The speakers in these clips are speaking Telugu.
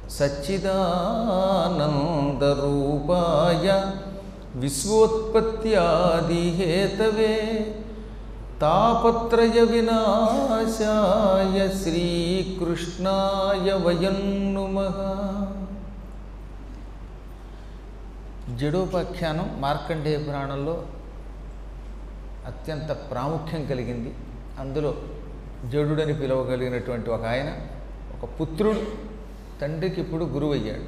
సచ్చిదానందరూపాయ విశ్వోత్పత్యాదిహేతవే తాపత్రయ వినాశాయ శ్రీకృష్ణాయ వయం నుమః. జడోపాఖ్యానం మార్కండేయ పురాణంలో అత్యంత ప్రాముఖ్యం కలిగింది. అందులో జడుడని పిలవగలిగినటువంటి ఒక ఆయన, ఒక పుత్రుడు తండ్రికి ఇప్పుడు గురువు అయ్యాడు.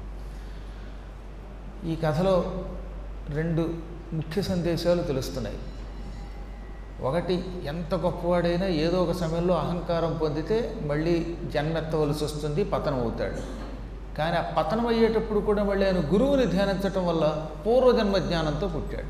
ఈ కథలో రెండు ముఖ్య సందేశాలు తెలుస్తున్నాయి. ఒకటి, ఎంత గొప్పవాడైనా ఏదో ఒక సమయంలో అహంకారం పొందితే మళ్ళీ జన్మెత్తవలసి వస్తుంది, పతనం అవుతాడు. కానీ ఆ పతనం అయ్యేటప్పుడు కూడా మళ్ళీ ఆయన గురువుని ధ్యానించటం వల్ల పూర్వజన్మ జ్ఞానంతో పుట్టాడు.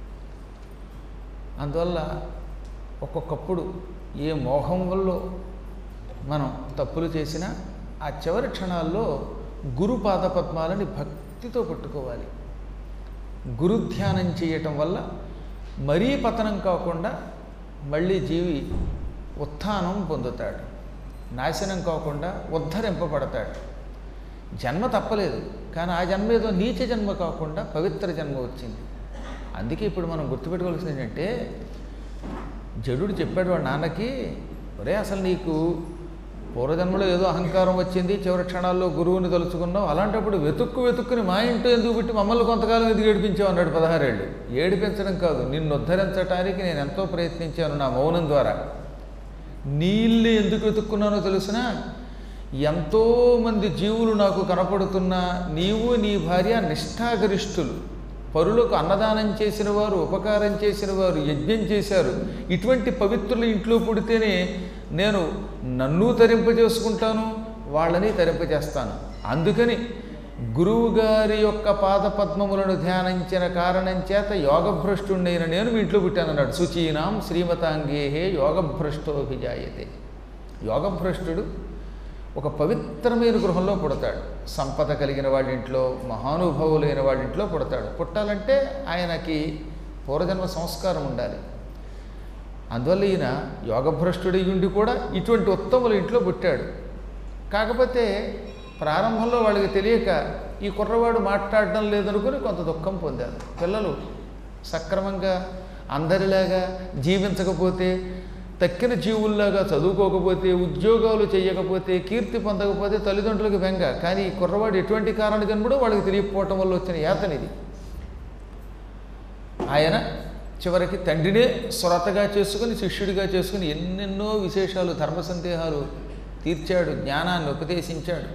అందువల్ల ఒక్కొక్కప్పుడు ఏ మోహం వల్ల మనం తప్పులు చేసినా ఆ చివరి క్షణాల్లో గురు పాదపద్మాలని భక్తితో పట్టుకోవాలి. గురుధ్యానం చేయటం వల్ల మరీ పతనం కాకుండా మళ్ళీ జీవి ఉత్థానం పొందుతాడు, నాశనం కాకుండా ఉద్ధరింపబడతాడు. జన్మ తప్పలేదు, కానీ ఆ జన్మ ఏదో నీచ జన్మ కాకుండా పవిత్ర జన్మ వచ్చింది. అందుకే ఇప్పుడు మనం గుర్తుపెట్టుకోవాల్సింది ఏంటంటే, జడుడు చెప్పాడు వాడు నాన్నకి, ఒరే అసలు నీకు పూర్వజన్మలో ఏదో అహంకారం వచ్చింది, చివరి క్షణాల్లో గురువుని తలుచుకున్నావు, అలాంటప్పుడు వెతుక్కుని మా ఇంట్లో ఎందుకు పెట్టి మమ్మల్ని కొంతకాలం ఎందుకు ఏడిపించావు అన్నాడు. 16 ఏళ్ళు. ఏడిపించడం కాదు, నిన్ను ఉద్ధరించడానికి నేను ఎంతో ప్రయత్నించాను నా మౌనం ద్వారా. నీళ్ళు ఎందుకు వెతుక్కున్నానో తెలుసునా? ఎంతోమంది జీవులు నాకు కనపడుతున్నా నీవు నీ భార్య నిష్ఠాగరిష్ఠులు, పరులకు అన్నదానం చేసిన వారు, ఉపకారం చేసిన వారు, యజ్ఞం చేశారు. ఇటువంటి పవిత్రుల ఇంట్లో పుడితేనే నేను నన్ను తరింపజేసుకుంటాను, వాళ్ళని తరింపజేస్తాను. అందుకని గురువుగారి యొక్క పాదపద్మములను ధ్యానించిన కారణం చేత యోగభ్రష్టుడైన నేను మీ ఇంట్లో పుట్టానన్నాడు. శుచీనాం శ్రీమతాంగేహే యోగభ్రష్టోభిజాయతే. యోగభ్రష్టుడు ఒక పవిత్రమైన గృహంలో పుడతాడు, సంపద కలిగిన వాళ్ళ ఇంట్లో, మహానుభావులైన వాళ్ళ ఇంట్లో పుడతాడు. పుట్టాలంటే ఆయనకి పూర్వజన్మ సంస్కారం ఉండాలి. అందువల్ల ఈయన యోగభ్రష్టుడి ఉండి కూడా ఇటువంటి ఉత్తముల ఇంట్లో పుట్టాడు. కాకపోతే ప్రారంభంలో వాళ్ళకి తెలియక ఈ కుర్రవాడు మాట్లాడడం లేదనుకుని కొంత దుఃఖం పొందారు. పిల్లలు సక్రమంగా అందరిలాగా జీవించకపోతే, తక్కిన జీవుల్లాగా చదువుకోకపోతే, ఉద్యోగాలు చేయకపోతే, కీర్తి పొందకపోతే తల్లిదండ్రులకు బెంగ. కానీ ఈ కుర్రవాడు ఎటువంటి కారణ జన్ముడో వాళ్ళకి తెలియకపోవటం వల్ల వచ్చిన యాతనిది. ఆయన చివరికి తండ్రినే శ్రోతగా చేసుకుని, శిష్యుడిగా చేసుకుని ఎన్నెన్నో విశేషాలు, ధర్మ సందేహాలు తీర్చాడు, జ్ఞానాన్ని ఉపదేశించాడు.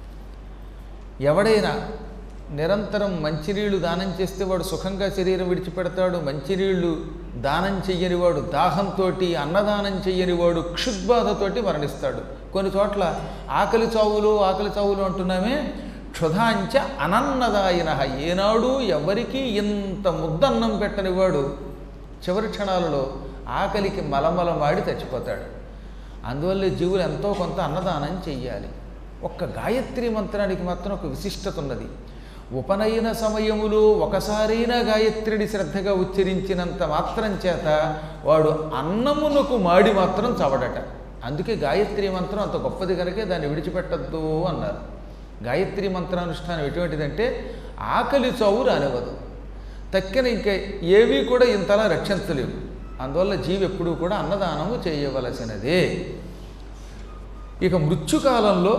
ఎవడైనా నిరంతరం మంచినీళ్లు దానం చేస్తే వాడు సుఖంగా శరీరం విడిచిపెడతాడు. మంచినీళ్లు దానం చెయ్యనివాడు, దాహంతో అన్నదానం చెయ్యనివాడు క్షుద్బాధతోటి మరణిస్తాడు. కొన్ని చోట్ల ఆకలి చావులు అంటున్నామే, క్షుధాంచ అనన్నదాయిన. ఏనాడు ఎవరికి ఇంత ముద్దన్నం పెట్టనివాడు చివరి క్షణాలలో ఆకలికి మలమలమాడి చచ్చిపోతాడు. అందువల్ల జీవులు ఎంతో కొంత అన్నదానం చెయ్యాలి. ఒక్క గాయత్రి మంత్రానికి మాత్రం ఒక విశిష్టత ఉన్నది. ఉపనయన సమయములో ఒకసారైనా గాయత్రిని శ్రద్ధగా ఉచ్చరించినంత మాత్రం చేత వాడు అన్నమునకు మాడి మాత్రం చవడట. అందుకే గాయత్రి మంత్రం అంత గొప్పది కనుకే దాన్ని విడిచిపెట్టద్దు అన్నారు. గాయత్రి మంత్రానుష్ఠానం ఎటువంటిదంటే ఆకలి చావు రానివ్వదు, తక్కిన ఇంకా ఏవి కూడా ఇంతలా రక్షించలేవు. అందువల్ల జీవి ఎప్పుడూ కూడా అన్నదానము చేయవలసినదే. ఇక మృత్యుకాలంలో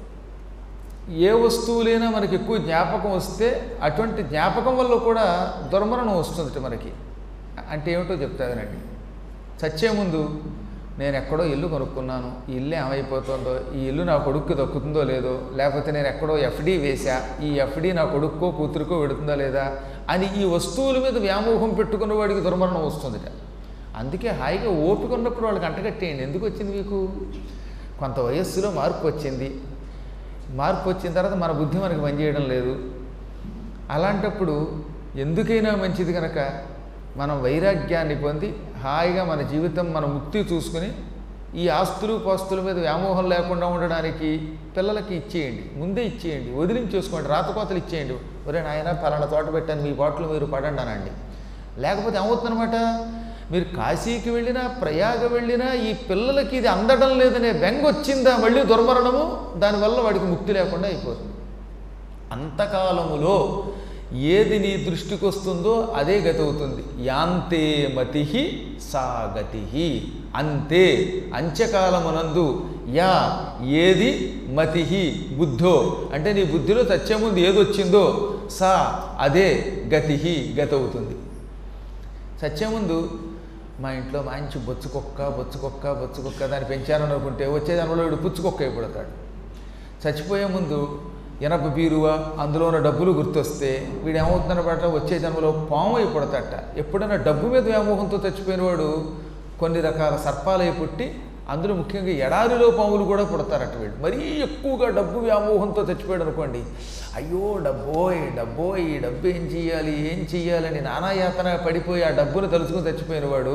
ఏ వస్తువులైనా మనకి ఎక్కువ జ్ఞాపకం వస్తే అటువంటి జ్ఞాపకం వల్ల కూడా దుర్మరణం వస్తుంది మనకి. అంటే ఏమిటో చెప్తానండి. చచ్చే ముందు నేను ఎక్కడో ఇల్లు కొనుక్కున్నాను, ఈ ఇల్లు ఏమైపోతుందో, ఈ ఇల్లు నా కొడుక్కు దక్కుతుందో లేదో, లేకపోతే నేను ఎక్కడో ఎఫ్డి వేసా, ఈ ఎఫ్డి నా కొడుక్కో కూతురుకో పెడుతుందా లేదా అని ఈ వస్తువుల మీద వ్యామోహం పెట్టుకున్న వాడికి దుర్మరణం వస్తుందిట. అందుకే హాయిగా ఓపిక ఉన్నప్పుడు వాళ్ళకి అంటగట్టేయండి. ఎందుకు వచ్చింది మీకు? కొంత వయస్సులో మార్పు వచ్చింది. మార్పు వచ్చిన తర్వాత మన బుద్ధి మనకి పనిచేయడం లేదు. అలాంటప్పుడు ఎందుకైనా మంచిది కనుక మనం వైరాగ్యాన్ని పొంది హాయిగా మన జీవితం, మన ముక్తి చూసుకుని ఈ ఆస్తులు పాస్తుల మీద వ్యామోహం లేకుండా ఉండడానికి పిల్లలకి ఇచ్చేయండి, ముందే ఇచ్చేయండి, వదిలించేసుకోండి, రాతకోతలు ఇచ్చేయండి. ఒరే నాయన పలానా తోట పెట్టాను, మీ బాటలు మీరు పడండి అనండి. లేకపోతే ఏమవుతుందన్నమాట, మీరు కాశీకి వెళ్ళినా ప్రయాగ వెళ్ళినా ఈ పిల్లలకి ఇది అందడం లేదనే బెంగ వచ్చిందా మళ్ళీ దుర్మరణము, దానివల్ల వాడికి ముక్తి లేకుండా అయిపోతుంది. అంతకాలములో ఏది నీ దృష్టికి వస్తుందో అదే గతి అవుతుంది. యాంతే మతి సా గతి. అంతే అంత్యకాలమునందు యా ఏది మతి బుద్ధో అంటే నీ బుద్ధిలో సత్యం ముందు ఏదొచ్చిందో సా అదే గతి గతి అవుతుంది. సత్యం ముందు మా ఇంట్లో మంచి బొచ్చుకొక్క దాన్ని పెంచారని అనుకుంటే వచ్చేదానిలో వీడు పుచ్చుకొక్క అయిపోతాడు. చచ్చిపోయే ముందు ఎనప బీరువా అందులో ఉన్న డబ్బులు గుర్తొస్తే వీడు ఏమవుతుందన్నమాట వచ్చే జన్మలో పాము అయిపోడతాట. ఎప్పుడైనా డబ్బు మీద వ్యామోహంతో చచ్చిపోయిన వాడు కొన్ని రకాల సర్పాలై పుట్టి అందులో ముఖ్యంగా ఎడారిలో పాములు కూడా పుడతారట. వీడు మరీ ఎక్కువగా డబ్బు వ్యామోహంతో చచ్చిపోయాడు అనుకోండి, అయ్యో డబ్బోయ్ ఈ డబ్బు ఏం చెయ్యాలని నానాయాతన పడిపోయి ఆ డబ్బును తలుచుకుని చచ్చిపోయిన వాడు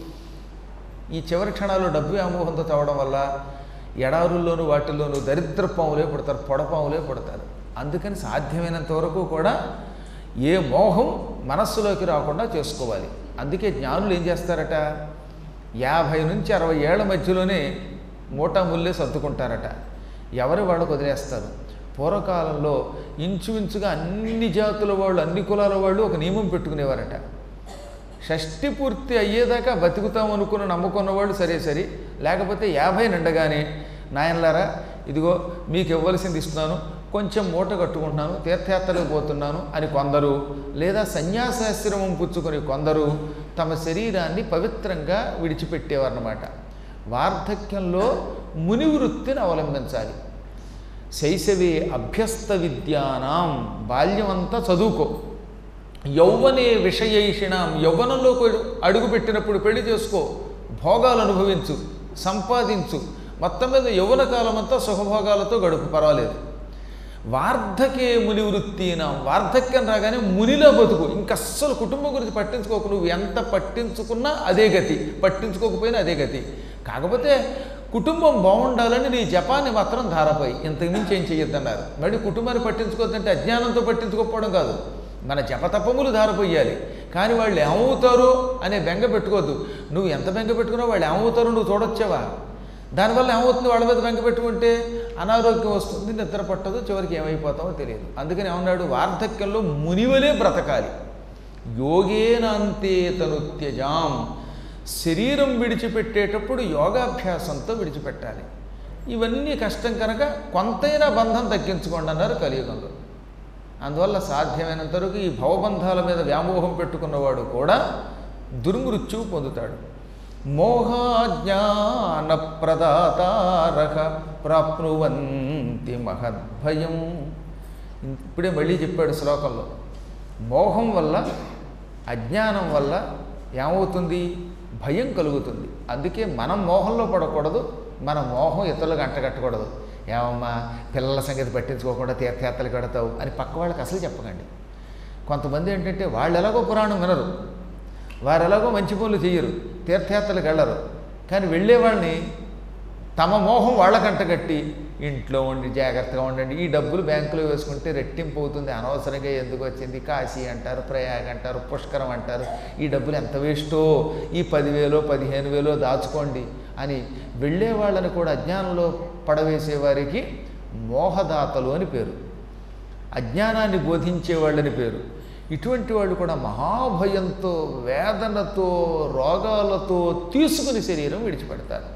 ఈ చివరి క్షణాల్లో డబ్బు వ్యామోహంతో చవడం వల్ల ఎడారుల్లోనూ వాటిల్లోనూ దరిద్ర పాములే పుడతారు, పొడపాములే పుడతారు. అందుకని సాధ్యమైనంత వరకు కూడా ఏ మోహం మనస్సులోకి రాకుండా చేసుకోవాలి. అందుకే జ్ఞానులు ఏం చేస్తారట, 50 నుంచి 60 ఏళ్ల మధ్యలోనే మూటాముల్లే సర్దుకుంటారట. ఎవరి వాళ్ళకు వదిలేస్తారు. పూర్వకాలంలో ఇంచుమించుగా అన్ని జాతుల వాళ్ళు అన్ని కులాల వాళ్ళు ఒక నియమం పెట్టుకునేవారట. షష్ఠి పూర్తి అయ్యేదాకా బతుకుతాం అనుకుని నమ్ముకున్న వాళ్ళు సరే, లేకపోతే 50 నిండగానే నాయనలారా ఇదిగో మీకు ఇవ్వవలసింది ఇస్తున్నాను, కొంచెం మూట కట్టుకుంటున్నాను, తీర్థయాత్రలకు పోతున్నాను అని కొందరు, లేదా సన్యాసాశ్రమం పుచ్చుకొని కొందరు తమ శరీరాన్ని పవిత్రంగా విడిచిపెట్టేవారన్నమాట. వార్ధక్యంలో ముని వృత్తిని అవలంబించాలి. శైశవే అభ్యస్త విద్యానాం, బాల్యం అంతా చదువుకో. యౌవనే విషయైషిణాం, యౌవనంలో అడుగు పెట్టినప్పుడు పెళ్లి చేసుకో, భోగాలు అనుభవించు, సంపాదించు, మొత్తం మీద యౌవన కాలం అంతా సుఖభోగాలతో గడుపు, పర్వాలేదు. వార్ధకే ముని వృత్తినాం, వార్ధక్యం రాగానే మునిలో బతుకు, ఇంకస్సలు కుటుంబం గురించి పట్టించుకోకు. నువ్వు ఎంత పట్టించుకున్నా అదే గతి, పట్టించుకోకపోయినా అదే గతి. కాకపోతే కుటుంబం బాగుండాలని నీ జపాన్ని మాత్రం ధారపోయి, ఇంతకుమించి ఏం చెయ్యొద్దన్నారు. మళ్ళీ కుటుంబాన్ని పట్టించుకోవద్దంటే అజ్ఞానంతో పట్టించుకోకపోవడం కాదు, మన జపతపములు ధారపోయాలి. కానీ వాళ్ళు ఏమవుతారో అనే బెంగ పెట్టుకోవద్దు. నువ్వు ఎంత బెంగ పెట్టుకున్నావు వాళ్ళు ఏమవుతారో నువ్వు చూడొచ్చావా? దానివల్ల ఏమవుతుంది, వాళ్ళ మీద బెంగ పెట్టుకుంటే అనారోగ్యం వస్తుంది, నిద్ర పట్టదు, చివరికి ఏమైపోతామో తెలియదు. అందుకని ఏమన్నాడు, వార్ధక్యంలో మునివలే బ్రతకాలి. యోగేనాంతే తనుత్యజాం, శరీరం విడిచిపెట్టేటప్పుడు యోగాభ్యాసంతో విడిచిపెట్టాలి. ఇవన్నీ కష్టం కనుక కొంతైనా బంధం తగ్గించుకోండి అన్నారు కలియుగంలో. అందువల్ల సాధ్యమైనంత వరకు ఈ భవబంధాల మీద వ్యామోహం పెట్టుకున్నవాడు కూడా దుర్మృత్యువు పొందుతాడు. మోహాజ్ఞాన ప్రదాతారః ప్రాప్నువంతి మహద్భయం. ఇప్పుడే మళ్ళీ చెప్పాడు శ్లోకంలో, మోహం వల్ల అజ్ఞానం వల్ల ఏమవుతుంది, భయం కలుగుతుంది. అందుకే మనం మోహంలో పడకూడదు, మన మోహం ఇతరులకు అంటగట్టకూడదు. ఏమమ్మా పిల్లల సంగతి పట్టించుకోకుండా తీర్థయాత్రలకు వెడతావు అని పక్క వాళ్ళకి అసలు చెప్పకండి. కొంతమంది ఏంటంటే వాళ్ళు ఎలాగో పురాణం వినరు, వారు ఎలాగో మంచి పనులు చేయరు, తీర్థయాత్రలకు వెళ్ళరు. కానీ వెళ్ళేవాళ్ళని తమ మోహం వాళ్ళకంటగట్టి ఇంట్లో ఉండి జాగ్రత్తగా ఉండండి, ఈ డబ్బులు బ్యాంకులో వేసుకుంటే రెట్టింపు అవుతుంది, అనవసరంగా ఎందుకు వచ్చింది, కాశీ అంటారు, ప్రయాగ అంటారు, పుష్కరం అంటారు, ఈ డబ్బులు ఎంత వేస్టో, ఈ 10,000 15,000 దాచుకోండి అని వెళ్ళేవాళ్ళని కూడా అజ్ఞానంలో పడవేసేవారికి మోహదాతలు అని పేరు, అజ్ఞానాన్ని బోధించేవాళ్ళని పేరు. ఇటువంటి వాళ్ళు కూడా మహాభయంతో, వేదనతో, రోగాలతో తీసుకుని శరీరం విడిచిపెడతారు.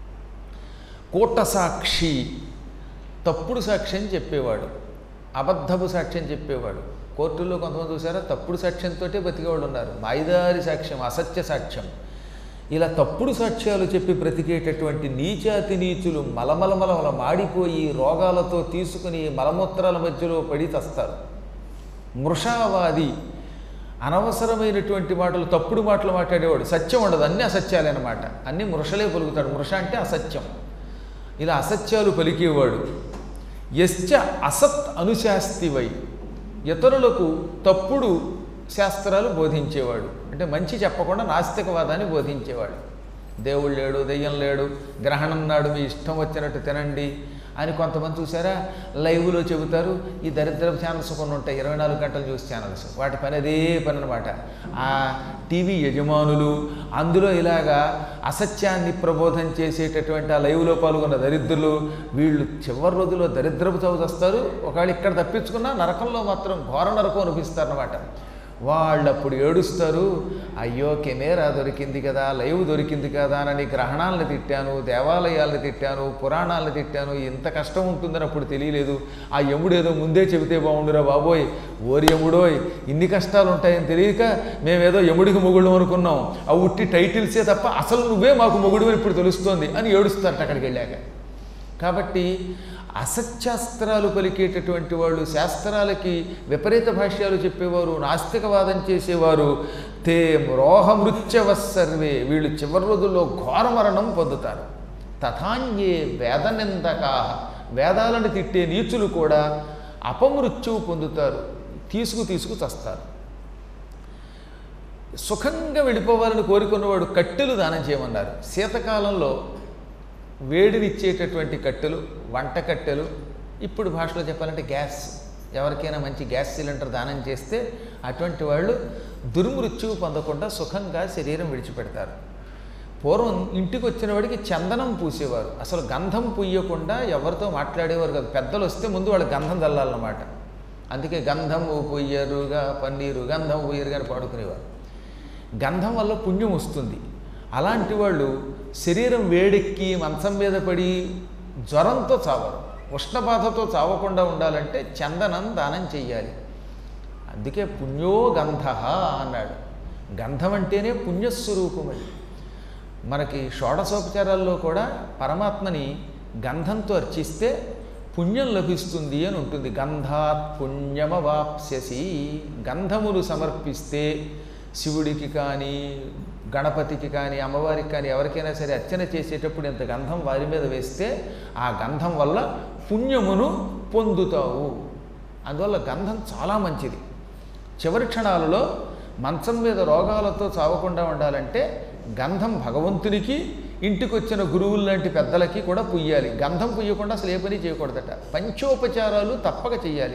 కూటసాక్షి, తప్పుడు సాక్ష్యం చెప్పేవాడు, అబద్ధపు సాక్ష్యం చెప్పేవాడు. కోర్టుల్లో కొంతమంది చూసారా, తప్పుడు సాక్ష్యంతో బతికేవాళ్ళు ఉన్నారు. మాయిదారి సాక్ష్యం, అసత్య సాక్ష్యం, ఇలా తప్పుడు సాక్ష్యాలు చెప్పి బ్రతికేటటువంటి నీచాతి నీచులు మలమల మాడిపోయి రోగాలతో తీసుకుని మలమూత్రాల మధ్యలో పడి చస్తారు. మృషావాది, అనవసరమైనటువంటి మాటలు, తప్పుడు మాటలు మాట్లాడేవాడు. సత్యం ఉండదు, అన్నీ అసత్యాలే అన్నమాట, అన్నీ మృషలే పలుకుతాడు. మృష అంటే అసత్యం. ఇలా అసత్యాలు పలికేవాడు. యశ్చ అసత్ అనుశాస్తివై, ఇతరులకు తప్పుడు శాస్త్రాలు బోధించేవాడు. అంటే మంచి చెప్పకుండా నాస్తికవాదాన్ని బోధించేవాడు. దేవుడు లేడు, దెయ్యం లేడు, గ్రహణం నాడు మీ ఇష్టం వచ్చినట్టు తినండి, అని కొంతమంది చూసారా లైవ్లో చెబుతారు. ఈ దరిద్రపు ఛానల్స్ కొన్ని ఉంటాయి 24 గంటలు చూసే ఛానల్స్, వాటి పని అదే పని అనమాట. ఆ టీవీ యజమానులు అందులో ఇలాగా అసత్యాన్ని ప్రబోధం చేసేటటువంటి ఆ లైవ్లో పాల్గొన్న దరిద్రులు వీళ్ళు చివరి రోజుల్లో దరిద్రపు చావు చేస్తారు. ఒకవేళ ఇక్కడ తప్పించుకున్నా నరకంలో మాత్రం ఘోర నరకం అనిపిస్తారన్నమాట. వాళ్ళప్పుడు ఏడుస్తారు, అయ్యో కెమెరా దొరికింది కదా, లైవ్ దొరికింది కదా అని గ్రహణాలను తిట్టాను, దేవాలయాలను తిట్టాను, పురాణాలను తిట్టాను, ఇంత కష్టం ఉంటుందని అప్పుడు తెలియలేదు. ఆ యముడు ఏదో ముందే చెబితే బాగుండురా బాబోయ్, ఓరి యముడోయ్ ఇన్ని కష్టాలు ఉంటాయని తెలియక మేమేదో యముడికి మొగుడు అనుకున్నాం, ఆ ఉట్టి టైటిల్సే తప్ప అసలు నువ్వే మాకు మొగుడు అని ఇప్పుడు తెలుస్తోంది అని ఏడుస్తారట అక్కడికి వెళ్ళాక. కాబట్టి అసత్యాస్త్రాలు పలికేటటువంటి వాళ్ళు, శాస్త్రాలకి విపరీత భాష్యాలు చెప్పేవారు, నాస్తికవాదం చేసేవారు, తే రోహమృత్యవస్సర్వే వీళ్ళు చివరి రోజుల్లో ఘోర మరణం పొందుతారు. తథాన్యే వేదనిందకా వేదాలను తిట్టే నీచులు కూడా అపమృత్యువు పొందుతారు, తీసుకు చస్తారు. సుఖంగా వెళ్ళిపోవాలని కోరుకున్నవాడు కట్టెలు దానం చేయమన్నారు. శీతకాలంలో వేడినిచ్చేటటువంటి కట్టెలు, వంట కట్టెలు, ఇప్పుడు భాషలో చెప్పాలంటే గ్యాస్, ఎవరికైనా మంచి గ్యాస్ సిలిండర్ దానం చేస్తే అటువంటి వాళ్ళు దుర్మృత్యువు పొందకుండా సుఖంగా శరీరం విడిచిపెడతారు. పూర్వం ఇంటికి వచ్చిన వాడికి చందనం పూసేవారు, అసలు గంధం పూయకుండా ఎవరితో మాట్లాడేవారు కాదు. పెద్దలు వస్తే ముందు వాళ్ళు గంధం చల్లాలన్నమాట. అందుకే గంధం పొయ్యరుగా పన్నీరు గంధం పొయ్యరుగా అని పాడుకునేవారు. గంధం వల్ల పుణ్యం వస్తుంది. అలాంటి వాళ్ళు శరీరం వేడెక్కి మంచం మీద పడి జ్వరంతో చావరు, ఉష్ణబాధతో చావకుండా ఉండాలంటే చందనం దానం చెయ్యాలి. అందుకే పుణ్యో గంధ అన్నాడు. గంధం అంటేనే పుణ్యస్వరూపమని. మనకి షోడశోపచారాల్లో కూడా పరమాత్మని గంధంతో అర్చిస్తే పుణ్యం లభిస్తుంది అని ఉంటుంది. గంధాత్ పుణ్యమవాప్స్యసి, గంధమును సమర్పిస్తే శివుడికి కానీ గణపతికి కానీ అమ్మవారికి కానీ ఎవరికైనా సరే అర్చన చేసేటప్పుడు ఇంత గంధం వారి మీద వేస్తే ఆ గంధం వల్ల పుణ్యమును పొందుతావు. అందువల్ల గంధం చాలా మంచిది. చివరి క్షణాలలో మంచం మీద రోగాలతో చావకుండా ఉండాలంటే గంధం భగవంతునికి, ఇంటికి వచ్చిన గురువులు లాంటి పెద్దలకి కూడా పుయ్యాలి. గంధం పుయ్యకుండా అసలు ఏ పని చేయకూడదట. పంచోపచారాలు తప్పక చెయ్యాలి.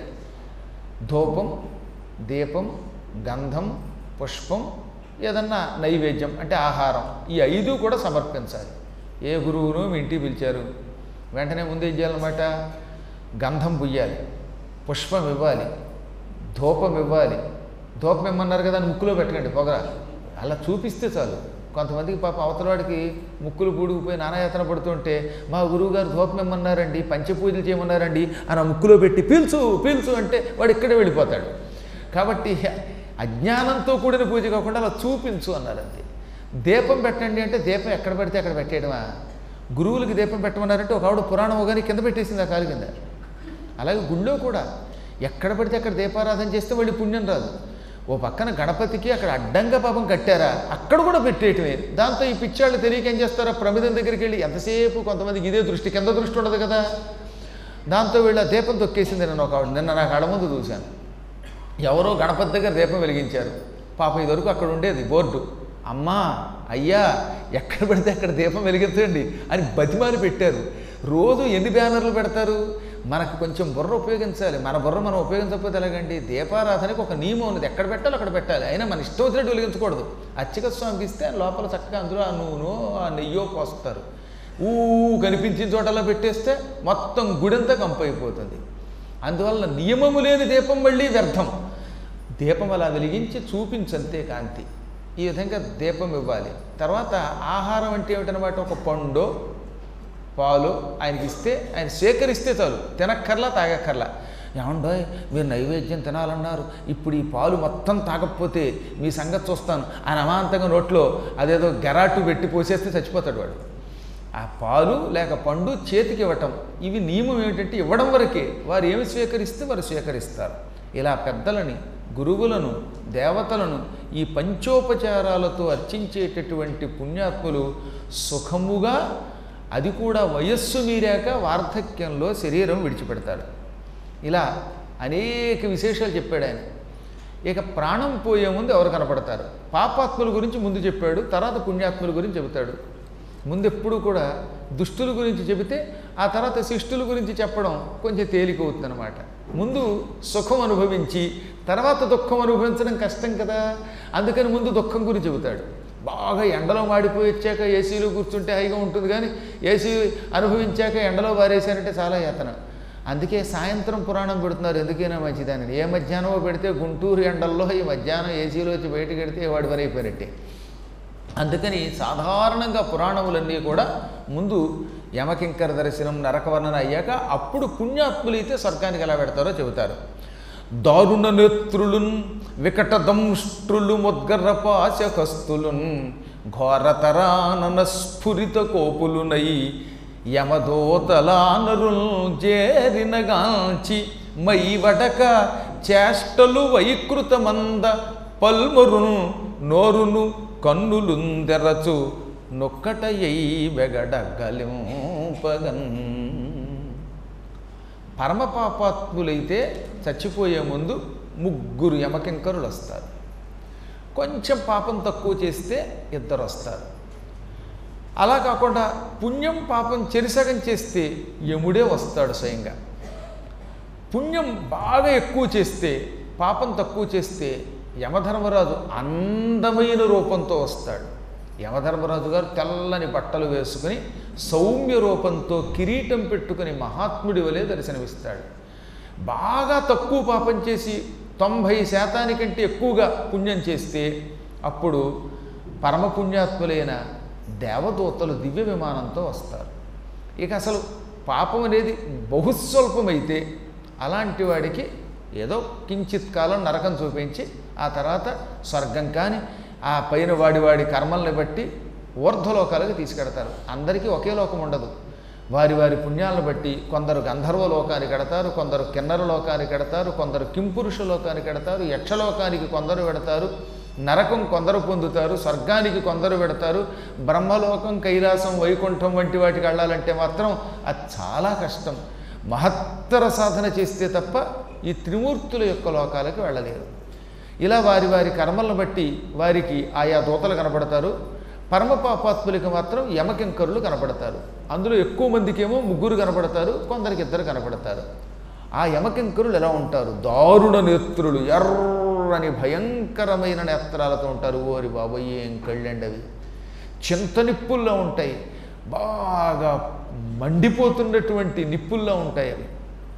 ధూపం, దీపం, గంధం, పుష్పం, ఏదన్నా నైవేద్యం అంటే ఆహారం, ఈ 5 కూడా సమర్పించాలి. ఏ గురువును మీ ఇంటికి పిలిచారు వెంటనే ముందు ఏం చేయాలన్నమాట, గంధం పుయ్యాలి, పుష్పం ఇవ్వాలి, ధూపం ఇవ్వాలి. ధూపం ఇమ్మన్నారు కదా అని ముక్కులో పెట్టకండి పొగ, అలా చూపిస్తే చాలు. కొంతమందికి పాప అవతలవాడికి ముక్కులు పూడుకుపోయి నానాయాతన పడుతుంటే మా గురువుగారు ధూపం ఇమ్మన్నారండి, పంచపూజలు చేయమన్నారండి అని ఆ ముక్కులో పెట్టి పీల్చు అంటే వాడు ఇక్కడే వెళ్ళిపోతాడు. కాబట్టి అజ్ఞానంతో కూడిన పూజ కాకుండా అలా చూపించు అన్నారు. అంతే. దీపం పెట్టండి అంటే దీపం ఎక్కడ పెడితే అక్కడ పెట్టేయడమా? గురువులకి దీపం పెట్టమన్నారంటే ఒక ఆవిడ పురాణం కానీ కింద పెట్టేసింది ఆ కాలు కింద. అలాగే గుళ్ళో కూడా ఎక్కడ పడితే అక్కడ దీపారాధన చేస్తే మళ్ళీ పుణ్యం రాదు. ఓ పక్కన గణపతికి అక్కడ అడ్డంగా పాపం కట్టారా, అక్కడ కూడా పెట్టేయటమే. దాంతో ఈ పిచ్చాళ్ళు తెలియక ఏం చేస్తారో ప్రమిదం దగ్గరికి వెళ్ళి ఎంతసేపు కొంతమందికి ఇదే దృష్టి, కింద దృష్టి ఉండదు కదా, దాంతో వీళ్ళ దీపం తొక్కేసింది. నేను ఒక ఆవిడ నిన్న నా కళ్ళ ముందు చూశాను. ఎవరో గణపతి దగ్గర దీపం వెలిగించారు. పాపం ఇదివరకు అక్కడ ఉండేది బోర్డు, అమ్మా అయ్యా ఎక్కడ పడితే అక్కడ దీపం వెలిగించండి అని బతిమాలి పెట్టారు. రోజు ఎన్ని బ్యానర్లు పెడతారు? మనకు కొంచెం బుర్ర ఉపయోగించాలి. మన బుర్ర మనం ఉపయోగించకపోతే ఎలాగండి? దీపారాధనకి ఒక నియమం ఉన్నది, ఎక్కడ పెట్టాలో అక్కడ పెట్టాలి. అయినా మన ఇష్టం వచ్చినట్టు వెలిగించకూడదు. అర్చక స్వామికి ఇస్తే లోపల చక్కగా అందులో ఆ నూనె ఆ నెయ్యో పోస్తారు. కనిపించిన చోటలా పెట్టేస్తే మొత్తం గుడంతా కంపైపోతుంది. అందువల్ల నియమము లేని దీపం మళ్ళీ వ్యర్థం. దీపం అలా వెలిగించి చూపించంతే కాంతి. ఈ విధంగా దీపం ఇవ్వాలి. తర్వాత ఆహారం అంటే ఏమిటనమాట, ఒక పండు పాలు ఆయనకి ఇస్తే ఆయన స్వీకరిస్తే చాలు, తినక్కర్లా తాగక్కర్లా. ఏమండో మీరు నైవేద్యం తినాలన్నారు, ఇప్పుడు ఈ పాలు మొత్తం తాగకపోతే మీ సంగతి చూస్తాను ఆయన అమాంతంగా నోట్లో అదేదో గెరాటు పెట్టి పోసేస్తే చచ్చిపోతాడు వాడు. ఆ పాలు లేక పండు చేతికి ఇవ్వటం, ఇవి నియమం ఏమిటంటే ఇవ్వడం వరకే. వారు ఏమి స్వీకరిస్తే వారు స్వీకరిస్తారు. ఇలా పెద్దలని, గురువులను, దేవతలను ఈ పంచోపచారాలతో అర్చించేటటువంటి పుణ్యాత్ములు సుఖముగా, అది కూడా వయస్సు మీరాక వార్ధక్యంలో శరీరం విడిచిపెడతాడు. ఇలా అనేక విశేషాలు చెప్పాడు ఆయన. ఇక ప్రాణం పోయే ముందు ఎవరు కనపడతారు? పాపాత్ముల గురించి ముందు చెప్పాడు, తర్వాత పుణ్యాత్ముల గురించి చెబుతాడు. ముందు ఎప్పుడు కూడా దుష్టుల గురించి చెబితే ఆ తర్వాత శిష్టుల గురించి చెప్పడం కొంచెం తేలికవుతుందన్నమాట. ముందు సుఖం అనుభవించి తర్వాత దుఃఖం అనుభవించడం కష్టం కదా, అందుకని ముందు దుఃఖం గురించి చెబుతాడు. బాగా ఎండలో మాడిపోయి వచ్చాక ఏసీలో కూర్చుంటే హాయిగా ఉంటుంది, కానీ ఏసీ అనుభవించాక ఎండలో వారేసారంటే చాలా యాతన. అందుకే సాయంత్రం పురాణం పెడుతున్నారు, ఎందుకైనా మంచిదానని. ఏ మధ్యాహ్నమో పెడితే గుంటూరు ఎండల్లో ఈ మధ్యాహ్నం ఏసీలో వచ్చి బయటకు పెడితే వాడి వరైపోయినట్టే. అందుకని సాధారణంగా పురాణములన్నీ కూడా ముందు యమకింకర దర్శనం నరకవర్ణన అయ్యాక అప్పుడు పుణ్యాత్ములైతే స్వర్గానికి ఎలా పెడతారో చెబుతారు. దారుణ నేత్రులున్ వికట దంష్ట్రులు ముద్గర్రపాశకస్తులున్ ఘోరతరానన స్ఫురిత కోపులునై యమదోతలానరుల్ జేరినగాంచి మై వడక చేష్టలు వైకృతమంద పల్మరును నోరును కన్నులుందెరచు నొక్కటయై వెగడగలింపగన్. పరమపాపాత్ములైతే చచ్చిపోయే ముందు 3 యమకింకరులు వస్తారు. కొంచెం పాపం తక్కువ చేస్తే 2 వస్తారు. అలా కాకుండా పుణ్యం పాపం చెరిసగం చేస్తే యముడే వస్తాడు స్వయంగా. పుణ్యం బాగా ఎక్కువ చేస్తే పాపం తక్కువ చేస్తే యమధర్మరాజు అందమైన రూపంతో వస్తాడు. యమధర్మరాజు గారు తెల్లని బట్టలు వేసుకుని సౌమ్య రూపంతో కిరీటం పెట్టుకుని మహాత్ముడి వలె దర్శనమిస్తాడు. బాగా తక్కువ పాపం చేసి 90% ఎక్కువగా పుణ్యం చేస్తే అప్పుడు పరమపుణ్యాత్ములైన దేవదూతలు దివ్య విమానంతో వస్తారు. ఇక అసలు పాపం అనేది బహుస్వల్పమైతే అలాంటి వాడికి ఏదో కించిత్ కాలం నరకం చూపించి ఆ తర్వాత స్వర్గం కానీ ఆ పైన వాడి కర్మల్ని బట్టి ఊర్ధ్వలోకాలకు తీసుకెడతారు. అందరికీ ఒకే లోకం ఉండదు. వారి పుణ్యాలను బట్టి కొందరు గంధర్వ లోకానికి కడతారు, కొందరు కిన్నర లోకానికి కడతారు, కొందరు కింపురుష లోకానికి కడతారు, యక్షలోకానికి కొందరు పెడతారు, నరకం కొందరు పొందుతారు, స్వర్గానికి కొందరు పెడతారు. బ్రహ్మలోకం, కైలాసం, వైకుంఠం వంటి వాటికి వెళ్ళాలంటే మాత్రం అది చాలా కష్టం. మహత్తర సాధన చేస్తే తప్ప ఈ త్రిమూర్తుల యొక్క లోకాలకు వెళ్ళలేరు. ఇలా వారి కర్మలను బట్టి వారికి ఆయా దూతలు కనపడతారు. పరమపాపాత్ములకి మాత్రం యమకింకరులు కనపడతారు. అందులో ఎక్కువ మందికేమో 3 కనపడతారు, కొందరికి 2 కనపడతారు. ఆ యమకింకరులు ఎలా ఉంటారు? దారుణ నేత్రులు, ఎర్రని భయంకరమైన నేత్రాలతో ఉంటారు. ఓరి బాబోయ్, ఏం కళ్ళండి అవి! చింత నిప్పుల్లో ఉంటాయి, బాగా మండిపోతున్నటువంటి నిప్పుల్లో ఉంటాయి. అవి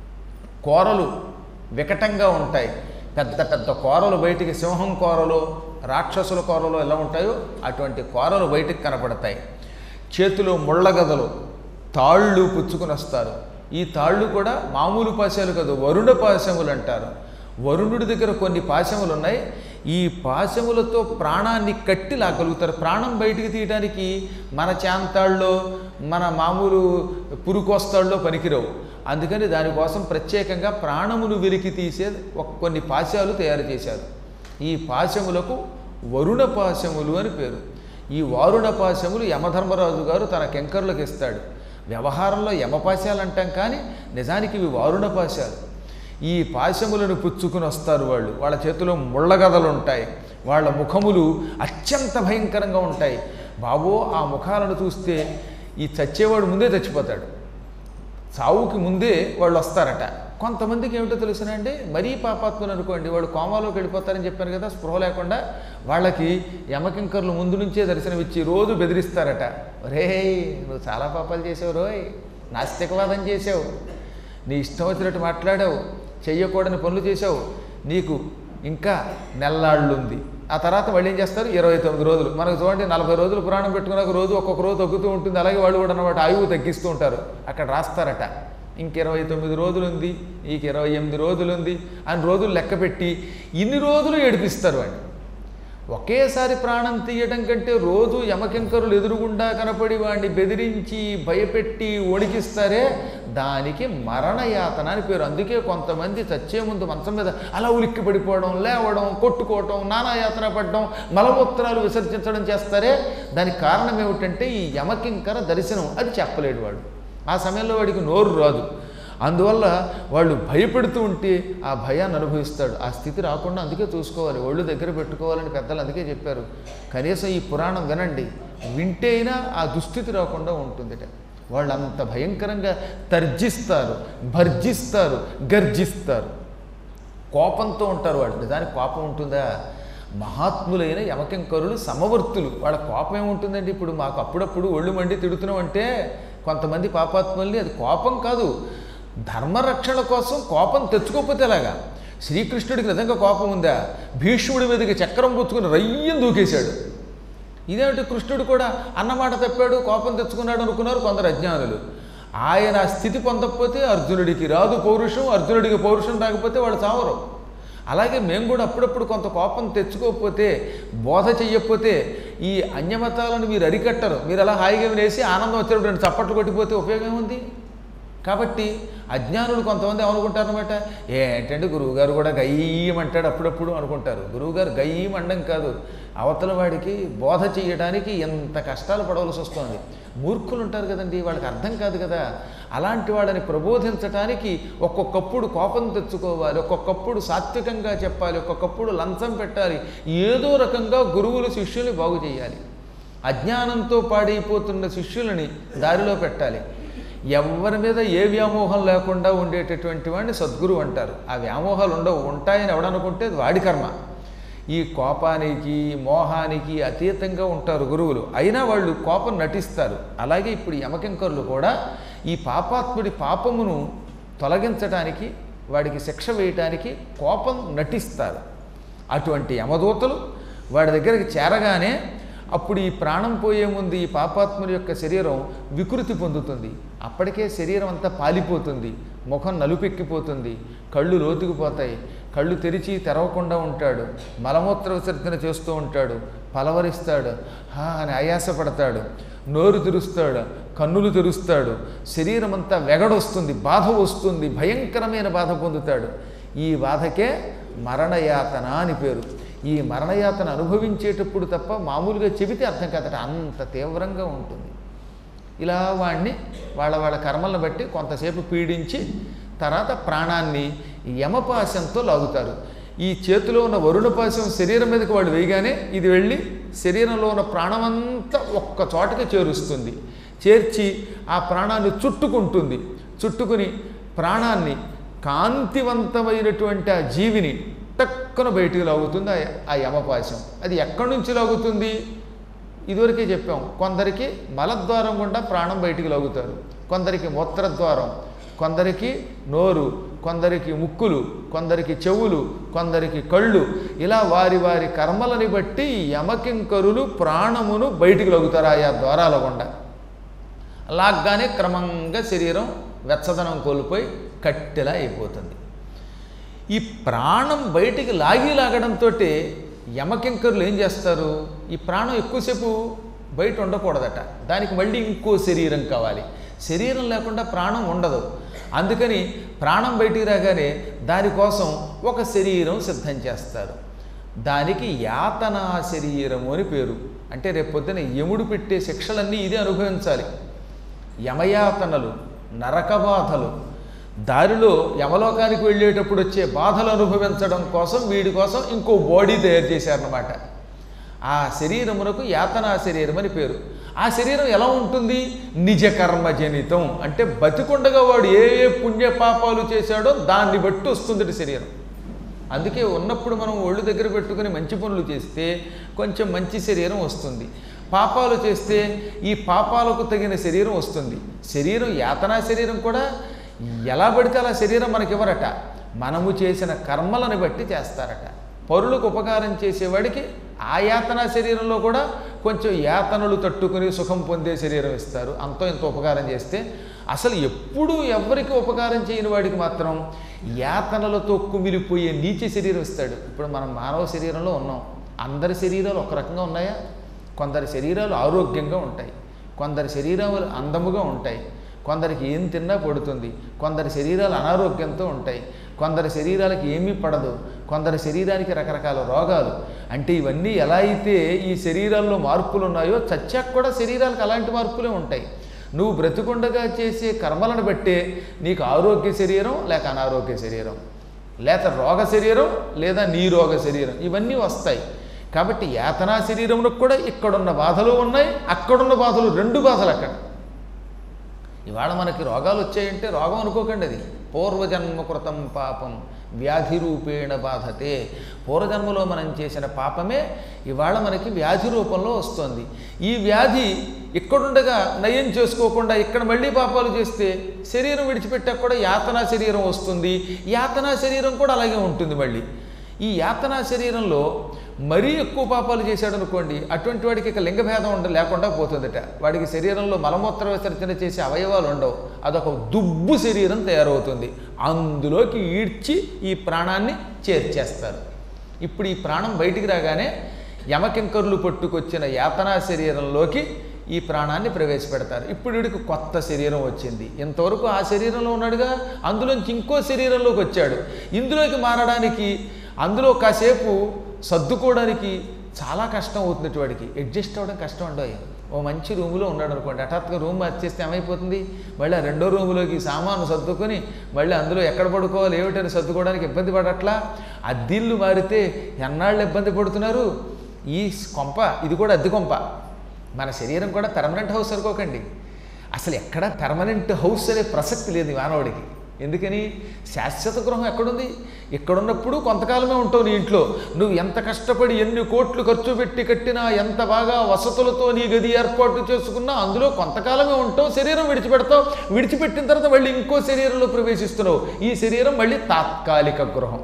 కోరలు వికటంగా ఉంటాయి. పెద్ద పెద్ద కోరలు బయటికి, సింహం కోరలు, రాక్షసుల కోరలు ఎలా ఉంటాయో అటువంటి కోరలు బయటికి కనపడతాయి. చేతిలో ముళ్ళగదలు, తాళ్ళు పుచ్చుకుని వస్తారు. ఈ తాళ్ళు కూడా మామూలు పాశాలు కాదు, వరుణ పాశములు అంటారు. వరుణుడి దగ్గర కొన్ని పాశములు ఉన్నాయి. ఈ పాశములతో ప్రాణాన్ని కట్టి లాగలుగుతారు. ప్రాణం బయటికి తీయడానికి మన చాంతాళ్ళలో, మన మామూలు పురుకోస్తాళ్ళలో పనికిరావు. అందుకని దానికోసం ప్రత్యేకంగా ప్రాణమును వెలికి తీసే కొన్ని పాశాలు తయారు చేశారు. ఈ పాశములకు వరుణ పాశములు అని పేరు. ఈ వారుణ పాశములు యమధర్మరాజు గారు తన కింకరులకు ఇస్తాడు. వ్యవహారంలో యమపాశాలు అంటాం, కానీ నిజానికి ఇవి వారుణ పాశాలు. ఈ పాశములను పుచ్చుకుని వస్తారు వాళ్ళు. వాళ్ళ చేతిలో ముళ్ళగదలు ఉంటాయి. వాళ్ళ ముఖములు అత్యంత భయంకరంగా ఉంటాయి. బాబో, ఆ ముఖాలను చూస్తే ఈ చచ్చేవాడు ముందే చచ్చిపోతాడు. చావుకి ముందే వాళ్ళు వస్తారట. కొంతమందికి ఏమిటో తెలుసునండి, మరీ పాపాత్ములు అనుకోండి, వాళ్ళు కోమాలోకి వెళ్ళిపోతారని చెప్పాను కదా, స్పృహ లేకుండా. వాళ్ళకి యమకింకర్లు ముందు నుంచే దర్శనమిచ్చి రోజు బెదిరిస్తారట. రే, నువ్వు చాలా పాపాలు చేసావు రోయ్, నాస్తికవాదం చేసావు, నీ ఇష్టం వచ్చినట్టు మాట్లాడావు, చెయ్యకూడని పనులు చేసావు, నీకు ఇంకా నెల్లాళ్ళుంది. ఆ తర్వాత వాళ్ళు ఏం చేస్తారు? 29 రోజులు. మనకు చూడండి, 40 రోజులు పురాణం పెట్టుకున్నాక రోజు ఒక్కొక్క రోజు తగ్గుతూ ఉంటుంది. అలాగే వాళ్ళు కూడా అన్నమాట ఆయువు తగ్గిస్తూ ఉంటారు. అక్కడ రాస్తారట, ఇంక 29 రోజులు ఉంది, ఇంక 28 రోజులు ఉంది అని రోజులు లెక్క పెట్టి ఇన్ని రోజులు ఏడిపిస్తారు వాడిని. ఒకేసారి ప్రాణం తీయడం కంటే రోజు యమకింకరులు ఎదురుగుండా కనపడి వాడిని బెదిరించి భయపెట్టి వణికిస్తారే, దానికి మరణయాతన అని పేరు. అందుకే కొంతమంది చచ్చే ముందు మంచం మీద అలా ఉలిక్కి పడిపోవడం, లేవడం, కొట్టుకోవటం, నానాయాతన పడడం, మలమూత్రాలు విసర్జించడం చేస్తారే, దానికి కారణం ఏమిటంటే ఈ యమకింకర దర్శనం. అది చెప్పలేడు వాడు. ఆ సమయంలో వాడికి నోరు రాదు. అందువల్ల వాళ్ళు భయపెడుతూ ఉంటే ఆ భయాన్ని అనుభవిస్తాడు. ఆ స్థితి రాకుండా అందుకే చూసుకోవాలి, ఒళ్ళు దగ్గర పెట్టుకోవాలని పెద్దలు అందుకే చెప్పారు. కనీసం ఈ పురాణం వినండి, వింటే అయినా ఆ దుస్థితి రాకుండా ఉంటుందిట. వాళ్ళంత భయంకరంగా తర్జిస్తారు, భర్జిస్తారు, గర్జిస్తారు. కోపంతో ఉంటారు వాళ్ళు. నిజానికి కోపం ఉంటుందా? మహాత్ములైన యమకింకరులు సమవర్తులు. వాళ్ళ కోపం ఏముంటుందండి? ఇప్పుడు మాకు అప్పుడప్పుడు ఒళ్ళు మండి తిడుతున్నాం అంటే కొంతమంది పాపాత్ముల్ని, అది కోపం కాదు, ధర్మరక్షణ కోసం కోపం తెచ్చుకోకపోతే ఎలాగా? శ్రీకృష్ణుడికి నిజంగా కోపం ఉందా? భీష్ముడి మీదకి చక్రం పుచ్చుకుని రయ్యం దూకేశాడు. ఇదేమిటి, కృష్ణుడు కూడా అన్నమాట తప్పాడు, కోపం తెచ్చుకున్నాడు అనుకున్నారు కొందరు అజ్ఞానులు. ఆయన ఆ స్థితి పొందకపోతే అర్జునుడికి రాదు పౌరుషం, అర్జునుడికి పౌరుషం రాకపోతే వాళ్ళు చావరు. అలాగే మేము కూడా అప్పుడప్పుడు కొంత కోపం తెచ్చుకోకపోతే, బోధ చెయ్యకపోతే ఈ అన్యమతాలను మీరు అరికట్టరు. మీరు అలా హాయిగా వినేసి ఆనందం వచ్చినప్పుడు 2 చప్పట్లు కొట్టిపోతే ఉపయోగం ఉంది. కాబట్టి అజ్ఞానులు కొంతమంది ఏమనుకుంటారనమాట, ఏంటంటే గురువుగారు కూడా గయ్యమంటాడు అప్పుడప్పుడు అనుకుంటారు. గురువుగారు గయ్యమండం కాదు, అవతల వాడికి బోధ చేయడానికి ఎంత కష్టాలు పడవలసి వస్తుంది. మూర్ఖులు ఉంటారు కదండి, వాళ్ళకి అర్థం కాదు కదా. అలాంటి వాళ్ళని ప్రబోధించడానికి ఒక్కొక్కప్పుడు కోపం తెచ్చుకోవాలి, ఒక్కొక్కప్పుడు సాత్వికంగా చెప్పాలి, ఒక్కొక్కప్పుడు లంచం పెట్టాలి. ఏదో రకంగా గురువులు శిష్యుల్ని బాగు చేయాలి. అజ్ఞానంతో పాడైపోతున్న శిష్యులని దారిలో పెట్టాలి. ఎవరి మీద ఏ వ్యామోహం లేకుండా ఉండేటటువంటి వాడిని సద్గురువు అంటారు. ఆ వ్యామోహాలు ఉండవు, ఉంటాయని ఎవడనుకుంటే అది వాడి కర్మ. ఈ కోపానికి మోహానికి అతీతంగా ఉంటారు గురువులు. అయినా వాళ్ళు కోపం నటిస్తారు. అలాగే ఇప్పుడు యమకింకరులు కూడా ఈ పాపాత్ముడి పాపమును తొలగించడానికి, వాడికి శిక్ష వేయటానికి కోపం నటిస్తారు. అటువంటి యమదూతలు వాడి దగ్గరికి చేరగానే అప్పుడు ఈ ప్రాణం పోయే ముందు ఈ పాపాత్ముడి యొక్క శరీరం వికృతి పొందుతుంది. అప్పటికే శరీరం అంతా పాలిపోతుంది, ముఖం నలుపెక్కిపోతుంది, కళ్ళు లోతుకుపోతాయి, కళ్ళు తెరిచి తెరవకుండా ఉంటాడు, మలమూత్ర విసర్జన చేస్తూ ఉంటాడు, పలవరిస్తాడు, అని ఆయాసపడతాడు, నోరు తెరుస్తాడు, కన్నులు తెరుస్తాడు, శరీరం అంతా వెగడొస్తుంది, బాధ వస్తుంది, భయంకరమైన బాధ పొందుతాడు. ఈ బాధకే మరణయాతన అని పేరు. ఈ మరణయాతన అనుభవించేటప్పుడు తప్ప మామూలుగా చెబితే అర్థం కాదట, అంత తీవ్రంగా ఉంటుంది. ఇలా వాడిని వాళ్ళ కర్మలను బట్టి కొంతసేపు పీడించి తర్వాత ప్రాణాన్ని యమపాశంతో లాగుతారు. ఈ చేతిలో ఉన్న వరుణపాశం శరీరం మీదకి వాళ్ళు వేయగానే ఇది వెళ్ళి శరీరంలో ఉన్న ప్రాణమంతా ఒక్క చోటకి చేరుస్తుంది. చేర్చి ఆ ప్రాణాన్ని చుట్టుకుంటుంది. చుట్టుకుని ప్రాణాన్ని, కాంతివంతమైనటువంటి ఆ జీవిని టక్కున బయటికి లాగుతుంది ఆ యమపాశం. అది ఎక్కడి నుంచి లాగుతుంది? ఇదివరకే చెప్పాం, కొందరికి మలద్వారం గుండా ప్రాణం బయటికి లాగుతారు, కొందరికి మూత్రద్వారం, కొందరికి నోరు, కొందరికి ముక్కులు, కొందరికి చెవులు, కొందరికి కళ్ళు. ఇలా వారి వారి కర్మలని బట్టి యమకింకరులు ప్రాణమును బయటికి లాగుతారు ఆయా ద్వారాల గుండా. లాగ్గానే క్రమంగా శరీరం వెచ్చదనం కోల్పోయి కట్టెలా అయిపోతుంది. ఈ ప్రాణం బయటికి లాగడంతో యమకింకరులు ఏం చేస్తారు? ఈ ప్రాణం ఎక్కువసేపు బయట ఉండకూడదట, దానికి మళ్ళీ ఇంకో శరీరం కావాలి. శరీరం లేకుండా ప్రాణం ఉండదు. అందుకని ప్రాణం బయటికి రాగానే దానికోసం ఒక శరీరం సిద్ధం చేస్తారు. దానికి యాతనా శరీరము అని పేరు. అంటే రేపు పొద్దున యముడు పెట్టే శిక్షలన్నీ ఇదే అనుభవించాలి. యమయాతనలు, నరక బాధలు, దారిలో యమలోకానికి వెళ్ళేటప్పుడు వచ్చే బాధలు అనుభవించడం కోసం వీడి కోసం ఇంకో బాడీ తయారు చేశారన్నమాట. ఆ శరీరమునకు యాతనా శరీరం అని పేరు. ఆ శరీరం ఎలా ఉంటుంది? నిజ కర్మజనితం. అంటే బతికుండగా వాడు ఏ ఏ పుణ్యపాపాలు చేశాడో దాన్ని బట్టి వస్తుంది శరీరం. అందుకే ఉన్నప్పుడు మనం ఒళ్ళు దగ్గర పెట్టుకుని మంచి పనులు చేస్తే కొంచెం మంచి శరీరం వస్తుంది. పాపాలు చేస్తే ఈ పాపాలకు తగిన శరీరం వస్తుంది. శరీరం, యాతనా శరీరం కూడా ఎలా పడితే అలా శరీరం మనకివ్వరట, మనము చేసిన కర్మలను బట్టి చేస్తారట. పరులకు ఉపకారం చేసేవాడికి ఆ యాతనా శరీరంలో కూడా కొంచెం యాతనలు తట్టుకుని సుఖం పొందే శరీరం ఇస్తారు, అంతో ఇంత ఉపకారం చేస్తే. అసలు ఎప్పుడూ ఎవరికి ఉపకారం చేయని వాడికి మాత్రం యాతనలతో కుమిలిపోయే నీచ శరీరం ఇస్తాడు. ఇప్పుడు మనం మానవ శరీరంలో ఉన్నాం. అందరి శరీరాలు ఒక రకంగా ఉన్నాయా? కొందరి శరీరాలు ఆరోగ్యంగా ఉంటాయి, కొందరి శరీరాలు అందముగా ఉంటాయి, కొందరికి ఏం తిన్నా పడుతుంది, కొందరి శరీరాలు అనారోగ్యంతో ఉంటాయి, కొందరి శరీరాలకి ఏమీ పడదు, కొందరి శరీరానికి రకరకాల రోగాలు. అంటే ఇవన్నీ ఎలా అయితే ఈ శరీరాల్లో మార్పులు ఉన్నాయో చచ్చాక కూడా శరీరాలకు అలాంటి మార్పులే ఉంటాయి. నువ్వు బ్రతికుండగా చేసే కర్మలను బట్టే నీకు ఆరోగ్య శరీరం లేక అనారోగ్య శరీరం, లేక రోగ శరీరం లేదా నీరోగ శరీరం, ఇవన్నీ వస్తాయి. కాబట్టి యాతనా శరీరములకు కూడా ఇక్కడున్న బాధలు ఉన్నాయి, అక్కడున్న బాధలు, 2 బాధలు అక్కడ. ఇవాళ మనకి రోగాలు వచ్చాయంటే రోగం అనుకోకండి, అది పూర్వజన్మ కృతం పాపం వ్యాధి రూపేణ బాధతే. పూర్వజన్మలో మనం చేసిన పాపమే ఇవాళ మనకి వ్యాధి రూపంలో వస్తుంది. ఈ వ్యాధి ఇక్కడుండగా నయం చేసుకోకుండా ఇక్కడ మళ్ళీ పాపాలు చేస్తే శరీరం విడిచిపెట్టాక కూడా యాతనా శరీరం వస్తుంది. యాతనా శరీరం కూడా అలాగే ఉంటుంది. మళ్ళీ ఈ యాతనా శరీరంలో మరీ ఎక్కువ పాపాలు చేశాడు అనుకోండి, అటువంటి వాడికి ఇక లింగభేదం లేకుండా పోతుందట. వాడికి శరీరంలో మలమూత్ర విసర్జన చేసే అవయవాలు ఉండవు. అదొక దుబ్బు శరీరం తయారవుతుంది. అందులోకి ఈడ్చి ఈ ప్రాణాన్ని చేర్చేస్తారు. ఇప్పుడు ఈ ప్రాణం బయటికి రాగానే యమకింకరులు పట్టుకొచ్చిన యాతనా శరీరంలోకి ఈ ప్రాణాన్ని ప్రవేశపెడతారు. ఇప్పుడు వీడికి కొత్త శరీరం వచ్చింది. ఇంతవరకు ఆ శరీరంలో ఉన్నాడుగా, అందులోంచి ఇంకో శరీరంలోకి వచ్చాడు. ఇందులోకి మారడానికి, అందులో కాసేపు సర్దుకోవడానికి చాలా కష్టం అవుతుంది. వాడికి అడ్జస్ట్ అవ్వడం కష్టం ఉండవు. ఓ మంచి రూములో ఉన్నాడు అనుకోండి, హఠాత్తుగా రూమ్ మార్చేస్తే ఏమైపోతుంది, మళ్ళీ ఆ రెండో రూములోకి సామాను సర్దుకొని మళ్ళీ అందులో ఎక్కడ పడుకోవాలి ఏమిటని సర్దుకోవడానికి ఇబ్బంది పడట్లా. అద్దిల్లు మారితే ఎన్నాళ్ళు ఇబ్బంది పడుతున్నారు. ఈ కొంప ఇది కూడా అద్దె కొంప. మన శరీరం కూడా పెర్మనెంట్ హౌస్ అనుకోకండి. అసలు ఎక్కడ పెర్మనెంట్ హౌస్ అనే ప్రసక్తి లేదు మానవుడికి. ఎందుకని? శాశ్వత గృహం ఎక్కడుంది? ఇక్కడున్నప్పుడు కొంతకాలమే ఉంటావు నీ ఇంట్లో. నువ్వు ఎంత కష్టపడి ఎన్ని కోట్లు ఖర్చు పెట్టి కట్టినా, ఎంత బాగా వసతులతో నీ గది ఏర్పాటు చేసుకున్నా అందులో కొంతకాలమే ఉంటావు. శరీరం విడిచిపెడతావు. విడిచిపెట్టిన తర్వాత మళ్ళీ ఇంకో శరీరంలో ప్రవేశిస్తున్నావు. ఈ శరీరం మళ్ళీ తాత్కాలిక గృహం.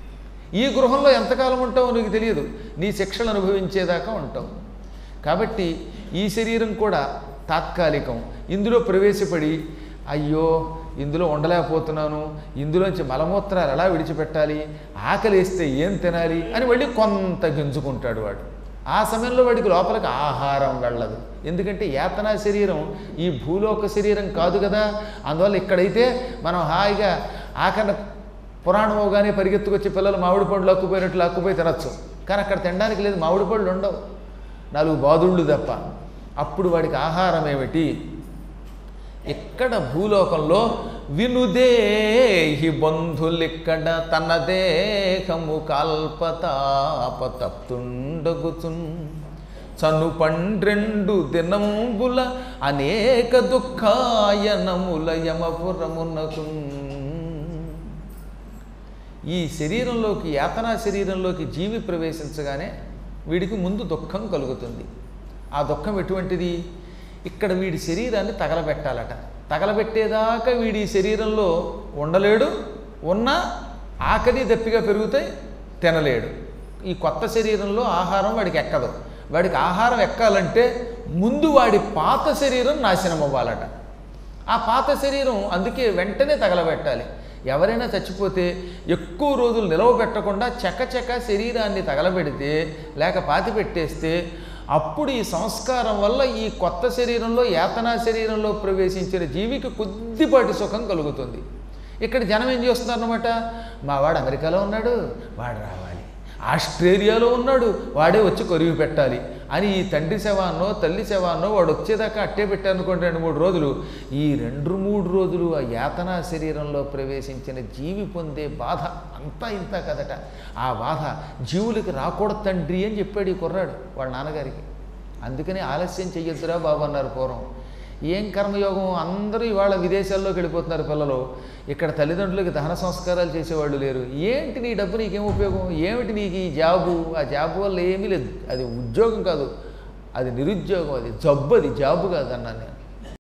ఈ గృహంలో ఎంతకాలం ఉంటావో నీకు తెలియదు. నీ శిక్షలు అనుభవించేదాకా ఉంటావు. కాబట్టి ఈ శరీరం కూడా తాత్కాలికం. ఇందులో ప్రవేశపడి అయ్యో ఇందులో ఉండలేకపోతున్నాను, ఇందులోంచి మలమూత్రాలు ఎలా విడిచిపెట్టాలి, ఆకలిస్తే ఏం తినాలి అని మళ్ళీ కొంత గింజుకుంటాడు వాడు. ఆ సమయంలో వాడికి లోపలికి ఆహారం వెళ్ళదు. ఎందుకంటే యాతనా శరీరం ఈ భూలోక శరీరం కాదు కదా. అందువల్ల ఇక్కడైతే మనం హాయిగా ఆకరణ పురాణం అవగానే పరిగెత్తుకొచ్చి పిల్లలు మామిడి పండ్లు లాక్కుపోయినట్లు లాక్కుపోయి తినచ్చు. కానీ అక్కడ తినడానికి లేదు, మామిడి పళ్ళు ఉండవు, 4 బాదుళ్ళు తప్ప. అప్పుడు వాడికి ఆహారం ఏమిటి? ఇక్కడ భూలోకంలో వినుదేహి బంధులిక్కడ తన దేహము కాల్పతాపతప్తుండగుచున్ చను 12 దినంబుల అనేక దుఃఖాయనముల యమపురమునకు. ఈ శరీరంలోకి, యాతనా శరీరంలోకి జీవి ప్రవేశించగానే వీడికి ముందు దుఃఖం కలుగుతుంది. ఆ దుఃఖం ఎటువంటిది? ఇక్కడ వీడి శరీరాన్ని తగలబెట్టాలట. తగలబెట్టేదాకా వీడి శరీరంలో ఉండలేడు. ఉన్నా ఆకలి దప్పిగా పెరుగుతాయి, తినలేడు. ఈ కొత్త శరీరంలో ఆహారం వాడికి ఎక్కదు. వాడికి ఆహారం ఎక్కాలంటే ముందు వాడి పాత శరీరం నాశనం అవ్వాలట. ఆ పాత శరీరం అందుకే వెంటనే తగలబెట్టాలి. ఎవరైనా చచ్చిపోతే ఎక్కువ రోజులు నిలవబెట్టకుండా చకచక శరీరాన్ని తగలబెడితే లేక పాతి పెట్టేస్తే అప్పుడు ఈ సంస్కారం వల్ల ఈ కొత్త శరీరంలో, యాతనా శరీరంలో ప్రవేశించిన జీవికి కొద్దిపాటి సుఖం కలుగుతుంది. ఇక్కడ జనం ఏం చేస్తున్నారన్నమాట, మా వాడు అమెరికాలో ఉన్నాడు, వాడు రావాలి, ఆస్ట్రేలియాలో ఉన్నాడు, వాడే వచ్చి కొరివి పెట్టాలి అని ఈ తండ్రి శవాన్నో తల్లి శవాన్నో వాడు వచ్చేదాకా అట్టే పెట్టారనుకోండి 2-3 రోజులు. ఈ 2-3 రోజులు ఆ యాతనా శరీరంలో ప్రవేశించిన జీవి పొందే బాధ అంతా ఇంత కదట. ఆ బాధ జీవులకి రాకూడదు తండ్రి అని చెప్పాడు ఈ కుర్రాడు వాళ్ళ నాన్నగారికి. అందుకని ఆలస్యం చెయ్యొద్దురా బాబు అన్నారు పూర్వం. ఏం కర్మయోగం, అందరూ ఇవాళ విదేశాల్లోకి వెళ్ళిపోతున్నారు పిల్లలు. ఇక్కడ తల్లిదండ్రులకి దహన సంస్కారాలు చేసేవాళ్ళు లేరు. ఏంటి నీ డబ్బు, నీకేం ఉపయోగం, ఏమిటి నీకు ఈ జాబు? ఆ జాబు వల్ల ఏమీ లేదు. అది ఉద్యోగం కాదు, అది నిరుద్యోగం, అది జబ్బు, అది జాబు కాదు అన్నాను నేను.